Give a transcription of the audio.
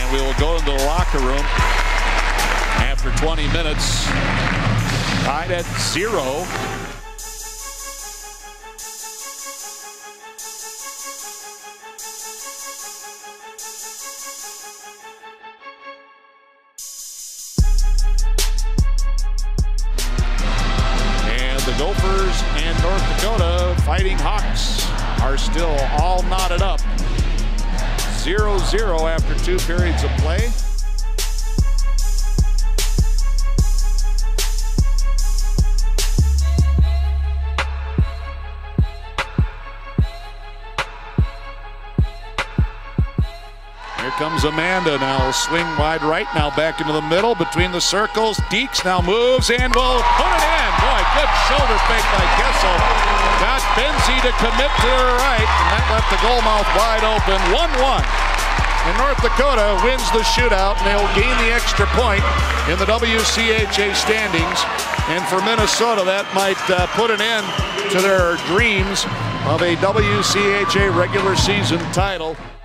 and we will go into the locker room after 20 minutes. Tied at 0. The Gophers and North Dakota Fighting Hawks are still all knotted up. 0-0 after 2 periods of play. Here comes Amanda now, swing wide right, now back into the middle between the circles. Deeks now moves and will put it in. Boy, good shoulder fake by Kessel. Got Menke to commit to her right, and that left the goal mouth wide open. 1-1. And North Dakota wins the shootout, and they'll gain the extra point in the WCHA standings. And for Minnesota, that might put an end to their dreams of a WCHA regular season title.